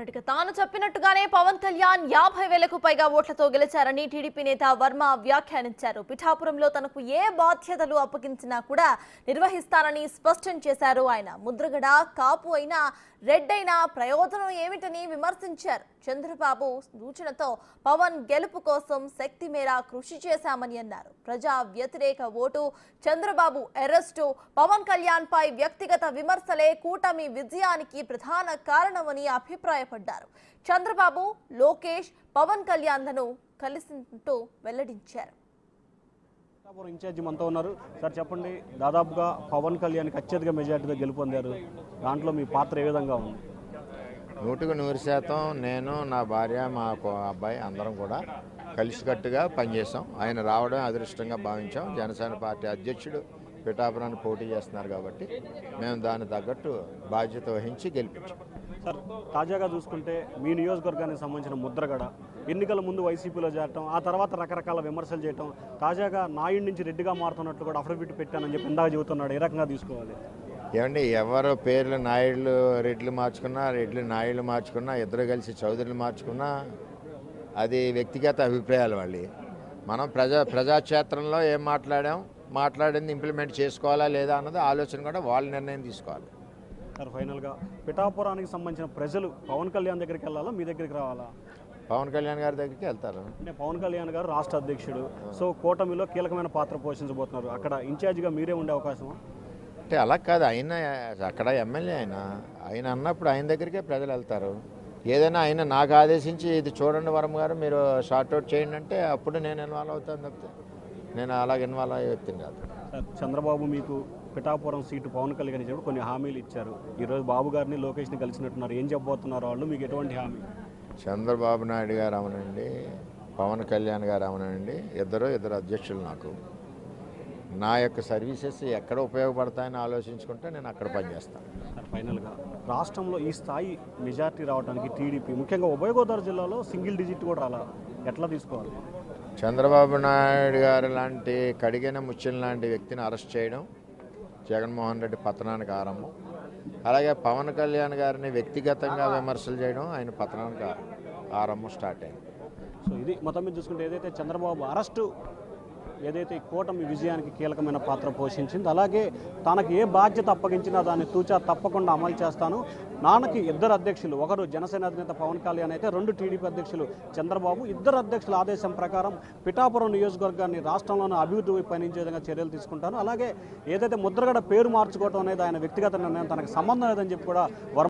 తాను చెప్పినట్టుగానే పవన్ కళ్యాణ్ 50,000కు పైగా ఓట్లతో గెలిచారని టీడీపీ నేత వర్మ వ్యాఖ్యానించారు. పిఠాపురంలో తనకు ఏ బాధ్యతలు అప్పగించినా కూడా నిర్వహిస్తారని స్పష్టం చేశారు. ఆయన ముద్రగడ కాపు అయినా రెడ్ అయినా ప్రయోజనం ఏమిటని విమర్శించారు. చంద్రబాబు సూచనతో పవన్ గెలుపు కోసం శక్తి మేర కృషి చేశామని అన్నారు. ప్రజా వ్యతిరేక ఓటు, చంద్రబాబు అరెస్టు, పవన్ కళ్యాణ్ పై వ్యక్తిగత విమర్శలే కూటమి విజయానికి ప్రధాన కారణమని అభిప్రాయపడ్డారు. చంద్రబాబు, లోకేష్ పవన్ కళ్యాణ్లను కలిసినట్టు వెల్లడించారు. ఇన్ఛార్జి మనతో ఉన్నారు. సార్ చెప్పండి, దాదాపుగా పవన్ కళ్యాణ్కి అత్యధిక మెజార్టీతో గెలుపొందారు. దాంట్లో మీ పాత్ర ఏ విధంగా ఉంది? 100% నేను, నా భార్య, మా అబ్బాయి అందరం కూడా కలిసికట్టుగా పనిచేసాం. ఆయన రావడం అదృష్టంగా భావించాం. జనసేన పార్టీ అధ్యక్షుడు పిఠాపురాన్ని పోటీ చేస్తున్నారు కాబట్టి మేము దానికి తగ్గట్టు బాధ్యత వహించి గెలిపించాం. సార్, తాజాగా చూసుకుంటే మీ నియోజకవర్గానికి సంబంధించిన ముద్రగడ ఎన్నికల ముందు వైసీపీలో చేరటం, ఆ తర్వాత రకరకాల విమర్శలు చేయటం, తాజాగా నాయుడు నుంచి రెడ్డిగా మారుతున్నట్లు కూడా అఫిడవిట్ పెట్టానని చెప్పి ఇందాక చెబుతున్నాడు. ఏ రకంగా తీసుకోవాలి? ఏమండి, ఎవరు పేర్లు నాయుళ్ళు రెడ్లు మార్చుకున్నా, రెడ్లు నాయుళ్ళు మార్చుకున్నా, ఇద్దరు కలిసి చౌదరులు మార్చుకున్నా అది వ్యక్తిగత అభిప్రాయాలు వాళ్ళవి. మనం ప్రజాక్షేత్రంలో ఏం మాట్లాడింది ఇంప్లిమెంట్ చేసుకోవాలా లేదా అన్నది ఆలోచన కూడా వాళ్ళ నిర్ణయం తీసుకోవాలి. సార్, ఫైనల్గా పిఠాపురానికి సంబంధించిన ప్రజలు పవన్ కళ్యాణ్ దగ్గరికి వెళ్ళాలా, మీ దగ్గరికి రావాలా? పవన్ కళ్యాణ్ గారి దగ్గరికి వెళ్తారు. అంటే పవన్ కళ్యాణ్ గారు రాష్ట్ర అధ్యక్షుడు, సో కూటమిలో కీలకమైన పాత్ర పోషించబోతున్నారు. అక్కడ ఇన్ఛార్జిగా మీరే ఉండే అవకాశమా? అంటే అలా కాదు, ఆయన అక్కడ ఎమ్మెల్యే, ఆయన అన్నప్పుడు ఆయన దగ్గరికే ప్రజలు వెళ్తారు. ఏదైనా ఆయన నాకు ఆదేశించి ఇది చూడండి వరం గారు మీరు షార్ట్అవుట్ చేయండి అంటే అప్పుడు నేను ఇన్వాల్వ్ అవుతాను తప్పితే నేను అలాగ ఇన్వాల్వ్ అయ్యే వ్యక్తిని కాదు. చంద్రబాబు మీకు పిఠాపురం సీటు పవన్ కళ్యాణ్ చెప్పి కొన్ని హామీలు ఇచ్చారు. ఈరోజు బాబు గారిని, లోకేష్ని కలిసినట్టున్నారు. ఏం చెప్పబోతున్నారు వాళ్ళు? మీకు ఎటువంటి హామీ? చంద్రబాబు నాయుడు గారు అవనండి, పవన్ కళ్యాణ్ గారు అవనండి, ఇద్దరు అధ్యక్షులు. నాకు నా యొక్క సర్వీసెస్ ఎక్కడ ఉపయోగపడతాయని ఆలోచించుకుంటే నేను అక్కడ పనిచేస్తాను. ఫైనల్గా రాష్ట్రంలో ఈ స్థాయి మెజార్టీ రావడానికి టీడీపీ, ముఖ్యంగా ఉభయ గోదావరి జిల్లాలో సింగిల్ డిజిట్ కూడా రాలా, ఎట్లా తీసుకోవాలి? చంద్రబాబు నాయుడు గారు లాంటి కడిగిన ముత్యం లాంటి వ్యక్తిని అరెస్ట్ చేయడం జగన్మోహన్ రెడ్డి పతనానికి ఆరంభం. అలాగే పవన్ కళ్యాణ్ గారిని వ్యక్తిగతంగా విమర్శలు చేయడం ఆయన పతనానికి ఆరంభం స్టార్ట్ అయింది. సో ఇది మొత్తం మీద చూసుకుంటే ఏదైతే చంద్రబాబు అరెస్టు ఏదైతే ఈ కూటమి విజయానికి కీలకమైన పాత్ర పోషించింది, అలాగే తనకు ఏ బాధ్యత అప్పగించినా దాన్ని తూచా తప్పకుండా అమలు చేస్తాను. నాన్నకి ఇద్దరు అధ్యక్షులు, ఒకరు జనసేన అధినేత పవన్ కళ్యాణ్ అయితే, రెండు టీడీపీ అధ్యక్షులు చంద్రబాబు. ఇద్దరు అధ్యక్షుల ఆదేశం ప్రకారం పిఠాపురం నియోజకవర్గాన్ని రాష్ట్రంలోని అభివృద్ధి పయనించే విధంగా చర్యలు తీసుకుంటాను. అలాగే ఏదైతే ముద్రగడ పేరు మార్చుకోవడం అనేది ఆయన వ్యక్తిగత నిర్ణయం, తనకు సంబంధం లేదని చెప్పి కూడా